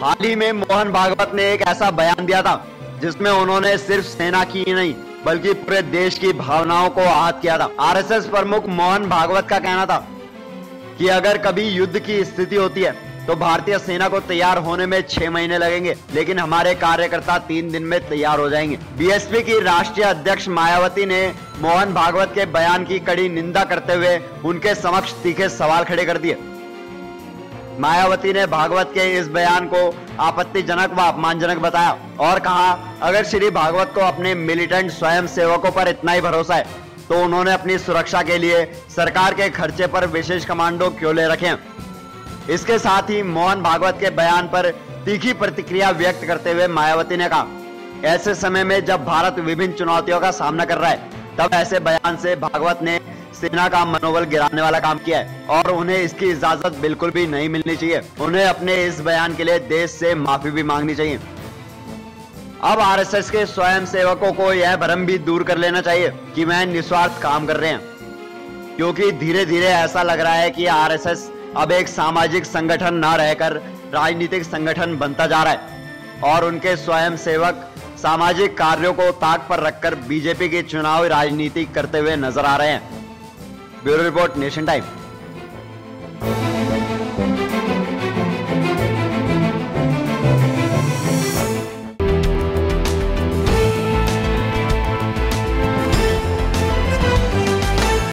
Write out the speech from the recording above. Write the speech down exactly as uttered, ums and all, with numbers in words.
हाल ही में मोहन भागवत ने एक ऐसा बयान दिया था जिसमें उन्होंने सिर्फ सेना की ही नहीं बल्कि पूरे देश की भावनाओं को आहत किया था। आरएसएस प्रमुख मोहन भागवत का कहना था कि अगर कभी युद्ध की स्थिति होती है तो भारतीय सेना को तैयार होने में छह महीने लगेंगे, लेकिन हमारे कार्यकर्ता तीन दिन में तैयार हो जाएंगे। बीएसपी की राष्ट्रीय अध्यक्ष मायावती ने मोहन भागवत के बयान की कड़ी निंदा करते हुए उनके समक्ष तीखे सवाल खड़े कर दिए। मायावती ने भागवत के इस बयान को आपत्तिजनक व अपमानजनक बताया और कहा, अगर श्री भागवत को अपने मिलिटेंट स्वयं सेवकों पर इतना ही भरोसा है तो उन्होंने अपनी सुरक्षा के लिए सरकार के खर्चे पर विशेष कमांडो क्यों ले रखे हैं। इसके साथ ही मोहन भागवत के बयान पर तीखी प्रतिक्रिया व्यक्त करते हुए मायावती ने कहा, ऐसे समय में जब भारत विभिन्न चुनौतियों का सामना कर रहा है तब ऐसे बयान से भागवत ने सेना का मनोबल गिराने वाला काम किया है और उन्हें इसकी इजाजत बिल्कुल भी नहीं मिलनी चाहिए। उन्हें अपने इस बयान के लिए देश से माफी भी मांगनी चाहिए। अब आरएसएस के स्वयं सेवकों को यह भ्रम भी दूर कर लेना चाहिए कि वह निस्वार्थ काम कर रहे हैं, क्योंकि धीरे धीरे ऐसा लग रहा है कि आरएसएस अब एक सामाजिक संगठन न रहकर राजनीतिक संगठन बनता जा रहा है और उनके स्वयं सेवक सामाजिक कार्यों को ताक पर रखकर बीजेपी की चुनावी राजनीति करते हुए नजर आ रहे हैं। Bureau report, nation time.